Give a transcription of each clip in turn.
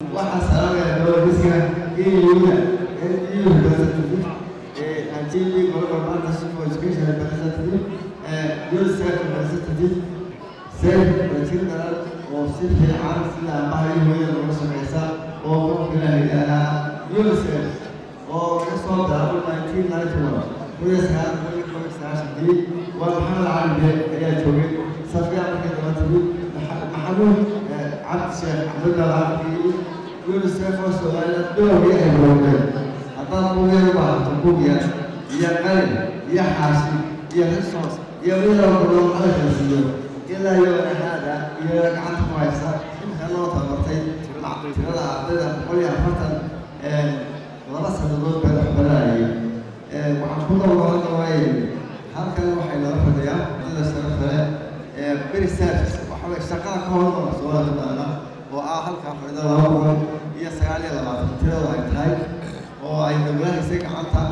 waxaa salaamaya dowladdiska EUda EU representative antibi global partnership for education representative UNICEF representative SAFE particular oo si fiican sida baahi hooyada looga shaqeysa oo qofka ilaahay UNICEF oo ka soo bilaabay 1991 ومحمد علي ayaa joogay safiya markay dhamatay maxamuud cabdi sheekh cabdulla cabdi UNICEF oo Soomaaliya dowladda ay joogeen haddana buugeedu baa buugiya iyo qalin iyo xaashi iyo resource iyo wiilal badan oo xalasiyo ilaa iyo hada iyo gacanta ku haysa inta loo tabartay tirada ardayda 140 laba sanadood bay waxbaranayeen waxaan ku dooranay halkan waxay nala fadhiyaan dad sharaf leh beri service waxa shaqada ka hor soo wadaana oo halka fadhida 229 tirada ay tahay oo ay dawladda gacanta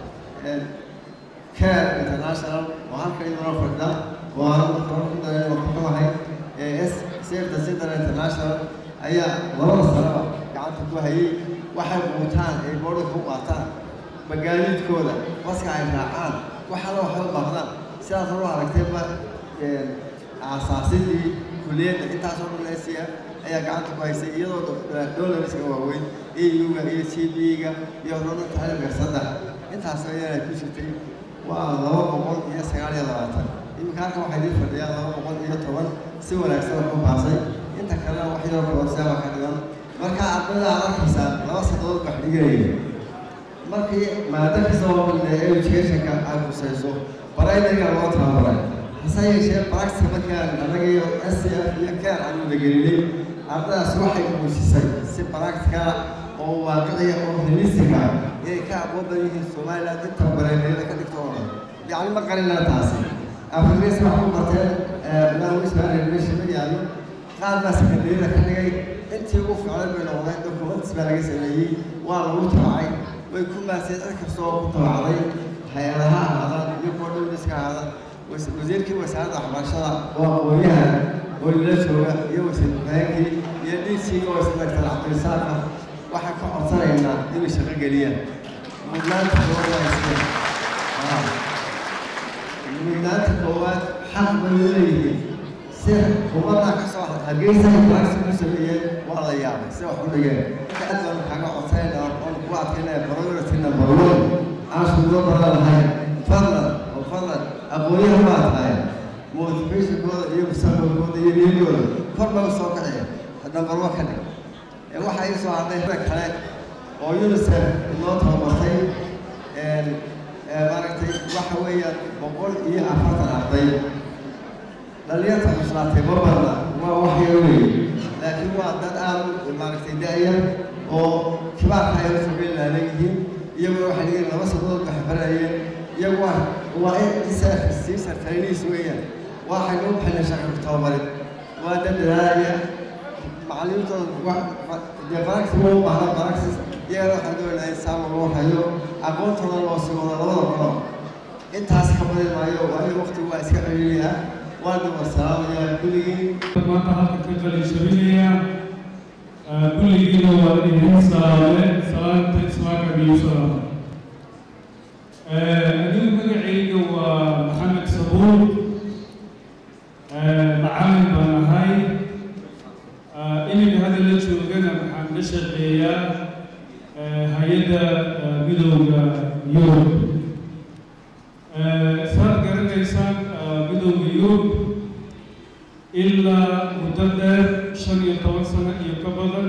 care international oo halkan nala fadhida oo aan ku daray oo ku hahay save the center international ayaa laba sano gacanta ku hayay waxay quutaan ay boorka ku qaataan magaalooyinkooda waska ay raacaan waxa loo baahnaa sidaas loo aragtay ba asaasidii kulliyadda intaas oo dhan ayaa gacanta ku haysay iyadoo dowladda waaweyn EU-ga iyo CB-ga iyo horumarinta tacliinta saddex intaas ayaa ku jirtay waa 229 imika halkan waxay dib fadhiyaan 210 si wanaagsan u baasay inta kale wax yar oo koorsada ka dhigan marka ardayda arkaysa laba sanadood wax dhigayeen markii maadaama soo marnay education-ka ay kusayso baraydiga loo tababaray hasay yeeshee practice markaan anaga iyo SCF iyo care aan u dhageynay ardaydaas waxay muujisay si practical oo waaqici oo realistic ah ee ka aqoonta yihiin Soomaaliland inta baraydiga ka dhigto yani ma qarina taasi afriis wax ku barteen barnaamij barnaamij yaalo qaadna secondary ka dhigay intii ugu fiican bay noqdeen documents baa laga sameeyay waa lagu taacay way ku maasay dadka soo ku taacay hay'adaha hada iyo booliska hada wasiirkii wasaaradda waxbarashada oo qoyaha oo la jooga iyo wasiirkii iyo DC oo isla tacabtirsaana waxa ka codsanaynaa inay shaqo galiyaan mudnaanta koowaad xaq bay leeyihiin si hubanna ka soo hargeysa practice ku sameeyeen waa la yaabay si wax u dhigeen aad baan kaga codsanaynaa oo ku adkeynaa priority number 1 aan soo baranahay fadlan aqoonyaha ma tahay motivation kooda iyo sababkooda iyo niyadooda korba soo kacay number 1 ka dhig waxa ay soo hadhay kale oo UNICEF loo tababartay maaragtay waxa weeyaan 140 arday dhalinyarta xuslaatay babada waa wax yar weey laakiin waa dad aad maaragtay daayar oo kibaarka ay soo leeyihiin iyagoo waxa laga laba sanadood wax barayeen iyagoo waa in trainees weeyaan waxay u bixin shaqo tababarid waa dad daaya macallimiintooda wax practice oo baahan practice iyagoo waxa doonayaan saamo loo hayo aqoontooda loo sii wada labada qolo intaas ka badan maayo waa waqti waa iska celiyaa وأنا والسلام يا كلين. ما تعرف كيف الشبيهة كلين وإنهم سلام تسمع كبيرة. أنا مجاعيد ومحمد صبور معامل بناهاي إني بهذا اللي شغلنا محمد الشقية هيدا بدون يوم. صار قرن إنسان بدون يوم إلا مدة شن يتوسل يكبر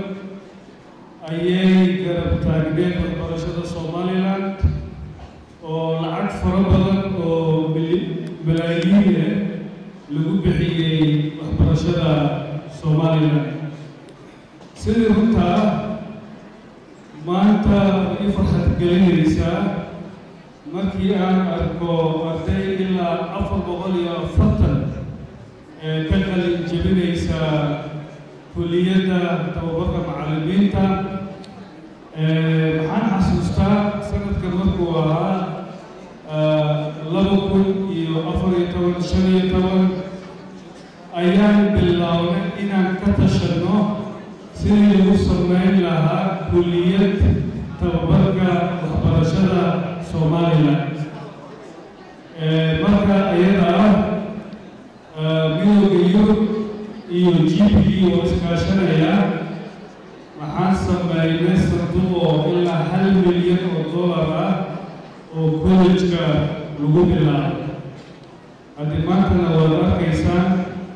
أيه قرب تاجبين بالبرشة الصوماليلاند والعد فربضن وبلايين لجوبحي برشة الصوماليلاند سيد هنتا ما أنت يفرح تقلني رسالة markii aan arko arday ilaa 440 ka qalin jebinaysa kulliyadda tababarka macallimiinta waxaan xasuustaa sanadka markuu ahaa 2014 ayaan bilownay inaan ka tashanno sidii lagu sameyn كلية توبرك وخبرشنا سوماليا مركا أيضا ميوغيو iyo GPD oo iskaashanaya waxaan sameeynay sanduuq ilaa $1 milyan oo college-ka lagu bilaabo haddii maantana waad arkaysaan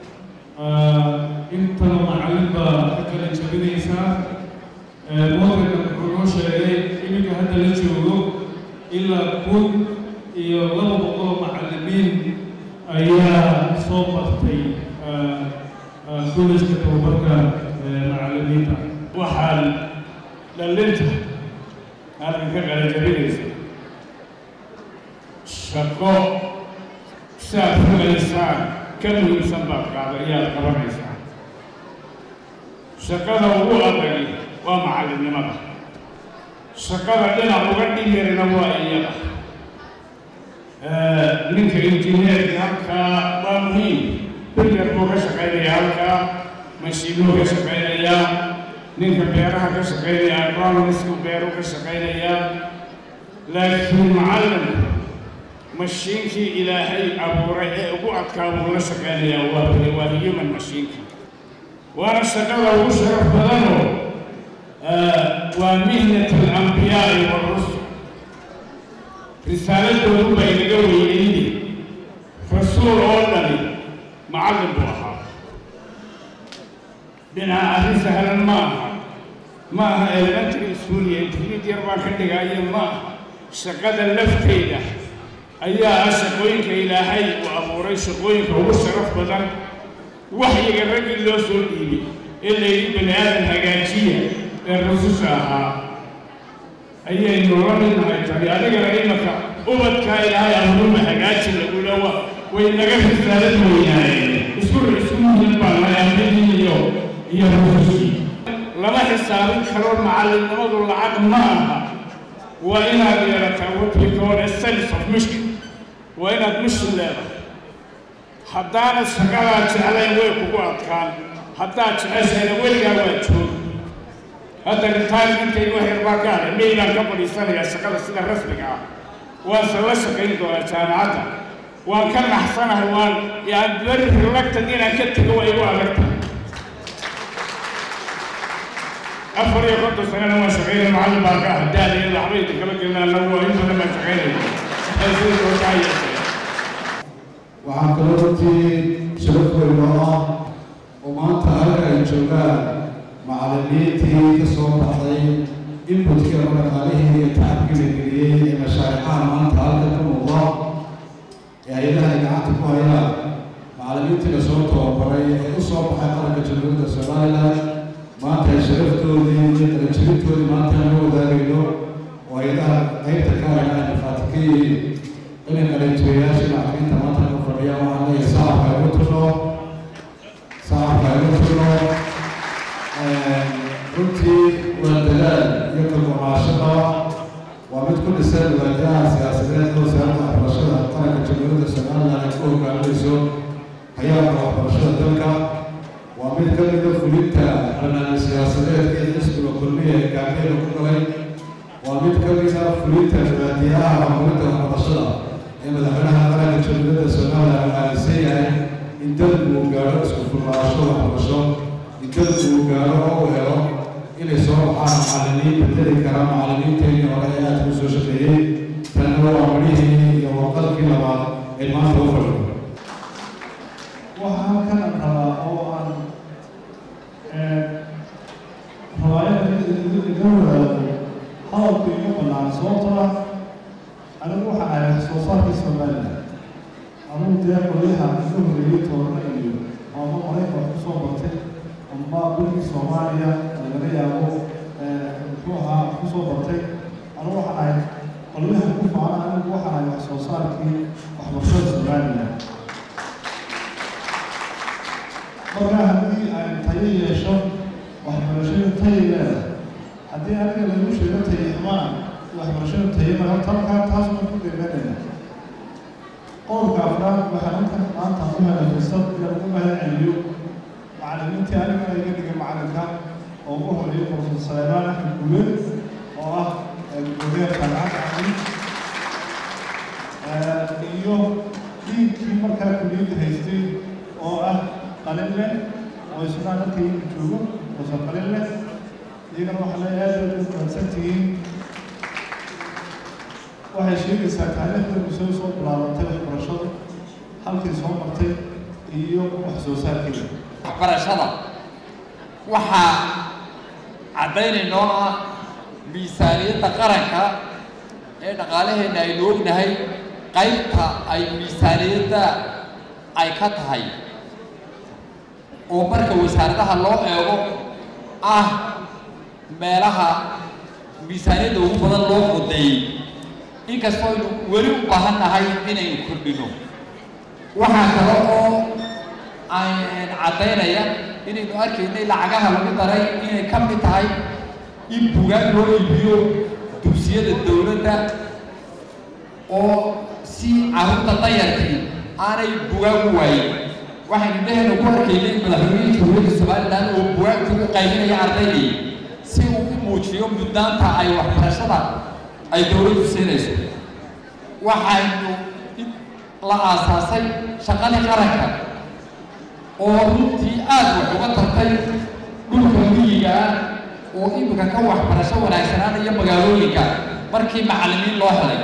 intana macallin baa ka kala jabinaysaa moodana wuxuu noo sheegay iminka hadda la joogo ilaa 1,200 macallimiin ayaa soo bartay كلش توبرك معلمين وحال للنت هذا كان جميل شقو سافر الإنسان كم يسمى قابليات قبل الإنسان شقنا هو أبغي ومعلم لماذا شقنا لنا بغدي غيرنا وإياه منك إنجنير هكا ومهم بيجر بوكا شقينا هالكا ماشينو كشقينا يا نينك بيرها كشقينا يا برانسكو بيرو كشقينا لكن معلم ماشينكي إلهي أبو رأي أبو أتكابو لشقينا يا وهي من ماشينكي وأنا شغالة وشرف بدنو ومهنة الأنبياء والرسل رسالة دولوبة يلقوا يليني رسول أولاني معلم بوحة بنا أهل سهل ما elementary school intermediate يربع كندقة أي ما شقد اللفتيدة أيها شقوينك إلهي وأموري شقوينك هو الشرف بدن وحي الرجل لو سليمي اللي بني آدم هجاجية الرسوسها أيها النوران النهاية ترى أنا قريمك أبد كإلهي أمور هجاجي اللي هو وإنك في الثالث وياي اسكر اسمه ينبع ما يعملني اليوم هي الرسوسي لما حسابك خلون معلم نمضوا العقل معها وإن هذه يكون السلس مشكل وإن مش الليلة حدانا الشقالات على ويكو كان حتى تعسل ويلقى وجهه هذا الرتال انت يوهي الباقال ميلا قبل يسنة الشقالة سنة رسمك وانسلسك عنده جامعته وان كان أحسنها وان يعني بريف اللقطة دينا كنت هو يقوى لقطة أفر يقضوا سنة ما شغيل المعلم باقاه الدالي إلا حبيتي كما قلنا له إنه لما شغيل أزيد وكاية waxaan kaloo runtii sharaf weyn oo ah oo maanta halka ay joogaan macallimiintii ka soo baxday inputka dhaqaalihii iyo tacabkii la geliyey ee mashaaricaha maanta halka ka muuqda ee hay'adaha gacanta ku haya macallimiintii la soo tababaray ee u soo baxay qaranka jamhuuriyadda Soomaaliland maanta ay sharaftoodii iyo qalabjabintoodii maanta aan la wadaagayno oo hay'adaha qaybta ka haya ay faatikiin إن الإنتاجيات العقلية تماما كفرية وعليه صعب يوترو قلتي والدلال يكتب معاشرة ومن كل سنة والدلال سياسيات وسياسة برشلة طرق الجمهورية السودانية على كل كارليسو حياة برشلة تلك ومن كل فليتا على السياسيات كيسب الكلية كاملة وكلها ومن كل فليتا فلاتيها ومن برشلة إما دخلنا على الجمهورية السودانية على السيئة إن تبدو جارو سوف الراشوا برشلة إن تبدو جارو وهو إلى صوب معلمين بالتالي كرام معلمين تاني ورأيات وسوشيالية تنوع عمليه يوقف كلا بعض المال توفر. وهم كان الرواء رواية الدولة حاول يقبل عن صوتها أنا أروح على صوصات السودانية أنا أريد أن أقولها أنه ريت ورأيي أنا أريد أن أصوبته أما كل سوماليا الذي يعرف فيها صوبته أنا أروح على أقولها كيف أنا أروح على صوصات وحبشات السودانية مرة هذه تيجي شو وحبشات تيجي هذه أنا اللي مش تيجي أمان وحبشات تيجي ما تركها تاسم كل بلدنا قول كافران وحنك أنت تقولها للصدق إلى كل هذا اليوم معلمين تاني ما يجي معلمك ugu horeeyay Professor Suleymaan Axmed Guuleed oo ah gudoomiyaha jaamacadda Cali iyo diinkii markaa kulliyadda haystay oo ah Qalinle oo isna halkii joogo Professor Qalinle iyagana waxaa la aad u mahadsantihiin waxay sheegaysaa taariikhda uu soo bilaabatay waxbarashada halkii soo martay iyo wax soo saarkeeda waxbarashada waxaa caddaynayno ah miisaaniyadda qaranka ee dhaqaalaheena aynu ognahay qaybta ay miisaaniyadda ay ka tahay oo marka wasaaradaha loo eego ah meelaha miisaaniyadda ugu badan loo qodeeyey inkastoo aynu weli u baahan nahay inaynu kordhino waxaa kale oo caddaynaya inaynu arkaynay lacagaha lagu daray inay ka mid tahay in buugaag loo iibiyo dugsiyada dowladda oo si carruurta dayarkii aanay buugaag u waayin waxaynu dhehayna ku arkaynay madaxweynihii dowladda Somaliland oo buugaagta u qaybinaya ardaydii si uu u muujiyo mudnaanta ay waxbarashada ay dowladdu siinayso waxaynu la aasaasay shaqadii qaranka oo runtii aad wax uga tartay dhulka miyiga ah oo imika ka waxbarasho wanaagsanaanaya magaalooyinka markii macallimiin loo helay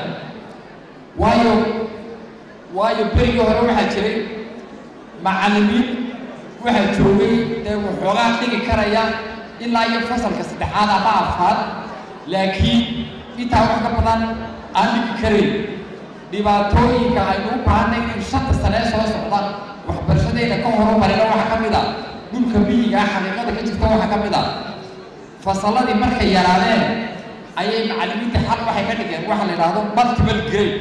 waayo berigii hore waxaa jiray macallimiin waxaa joogay dee waxoogaa dhigi karaya ilaa iyo fasalka 3aad ama 4aad laakiin intaa wax ka badan aan dhigi karayn dhibaatooyinka aynu u baahanay in 5 sano soo socda waxbarashadayna ka horumarina waxa ka mid ah dhulka miyiga xaqiiqada ka jirta waxa ka mid ah fasaladii markay yaraadeen ayay macallimiinta xal waxay ka dhigeen waxa la yiraahdo multiple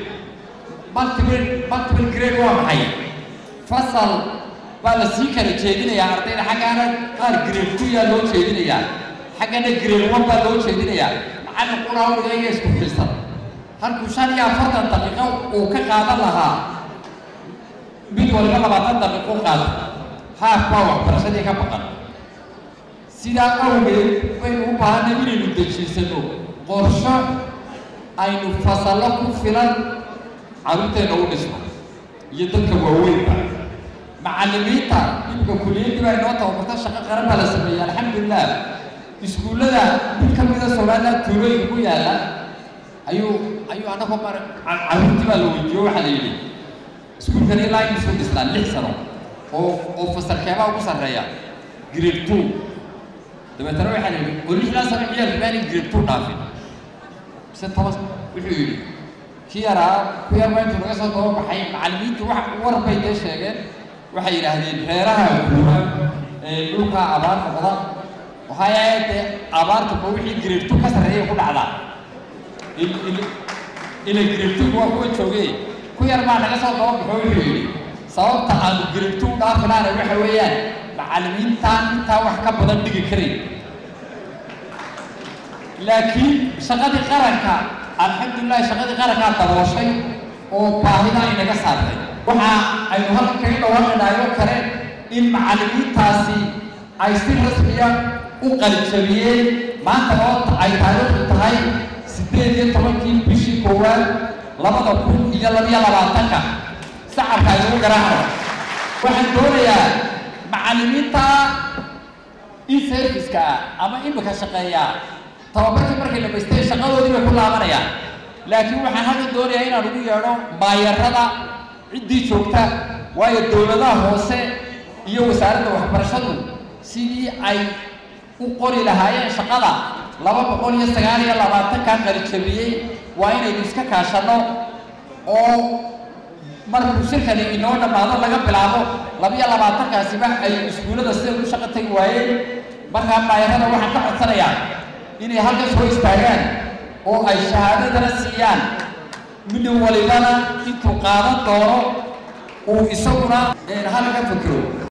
grade waa maxay fasal baa la sii kala jeedinayaa ardayda xaggaana qaar grade 2 yaa loo jeedinayaa xaggana grade 1 baa loo jeedinayaa macallin quraawdiga isku xilsan halkuu 45 daqiiqo uu ka qaadan lahaa mid waliba 20 daqiiqo qaado haaf baa waxbarashadii ka baqan sidaa awgeed waynu u baahanay inaynu dejiisano qorsho aynu fasallo ku filan carruurteena u dhisno iyo dadka waaweynba macallimiinta imika kulliyadii baa inoo tababarta shaqo qaran baa la sameeyey alxamdulilah iskuullada mid ka mida Somaliland tuulooyinka ku yaalla ayuu anagoo carruurtii baa la weydiiyo waxaa la yidhi iskuulkan ilaa inuu soo dhisnaa 6 sano oo fasalkeebaa ugu sarreeya grade 2 dabeetana waxaa la yidhi oo 6 sano ciyaalka baan grade 2 dhaafin mise 10 wuxuu yidhi kii yaraa ku yar baa intuu naga soo dababaxay macallimiintu wax war bay dee sheegeen waxay yidhaahdeen reeraha guura ee dhulka abaar noqda waxay ahayd abaarta ma wixii grade 2 ka sarreeya ku dhacdaa ila grade 2 waa kuwa joogay ku yar baa naga soo dababaxo wuxuu yidhi sababta aan grade 2 dhaafinaana waxa weeyaan macallimiintaan intaa wax ka badan dhigi karay laakiin shaqadii qaranka alxamdulilah shaqadii qarankaa dabooshay oo baahida ay naga saartay waxa aynu halkan kaga dhawaaqaynayo kale in macallimiintaasi ay si rasmiya u qalijabiyeen maanta oo ay taariikhdu tahay 18 bishii koowaad 2022 sacabka aynu garaacno waxaan doonayaa macallimiinta in service-ka ama imika shaqeeya tababarkii markay dhamaystay shaqadoodii bay ku laabanayaan laakiin waxaan hadda doonayaa inaan ugu yeedho maayarada ciddii joogta waayo dowladaha hoose iyo wasaaradda waxbarashadu sidii ay u qori lahaayeen shaqada 229 ka qalijabiyey waa inaynu iska kaashano oo markuu shirkani inoo dhammaado laga bilaabo 22kaasiba ay iskuullada sida u shaqo tagi waayeen markaa maayarada waxaan ka codsanayaa inay halkan soo istaagaan oo ay shahaadadana siiyaan mid walibana intuu qaadan doono uu isaguna halka fikiro